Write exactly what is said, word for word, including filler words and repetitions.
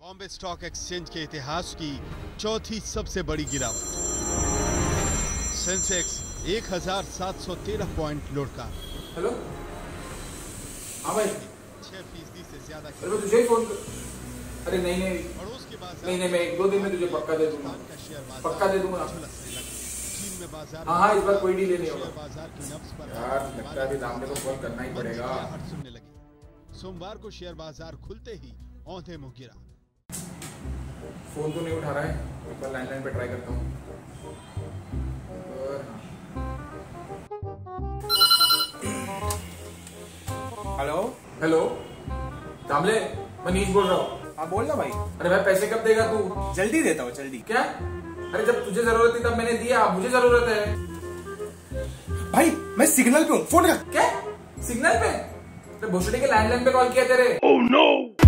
Bombay stock exchange के इतिहास की चौथी सबसे बड़ी गिरावट। सेंसेक्स एक हजार सात सौ तेरह पॉइंट लुढ़का। हेलो, हाँ भाई, छह फीसदी से ज्यादा। अरे मैं तुझे ही फोन कर... अरे नहीं नहीं पड़ोस के बाजार नहीं नहीं मैं एक दो दिन में तुझे पक्का दे दूंगा, पक्का दे दूंगा। चीन में बाजार हाँ हाँ इस बार कोई डीले नहीं होगा। बाजार की नब्ज पर यार लगता है दामने को फोन करना ही पड़ेगा। सुनने लगी। सोमवार को शेयर बाजार खुलते ही औंधे मुंह गिरा। फोन तो नहीं उठा रहा है, एक बार लैंडलाइन पे ट्राई करता हूँ। हेलो हेलो दामले, मनीष बोल रहा हूँ। हाँ बोल ना भाई। अरे भाई पैसे कब देगा तू? जल्दी देता हूँ, जल्दी। क्या? अरे जब तुझे जरूरत थी तब मैंने दिया, अब मुझे जरूरत है। भाई मैं सिग्नल पे हूँ, फोन कर। क्या सिग्नल पे? तो भोसड़ी के लैंडलाइन पे कॉल किया तेरे? Oh no.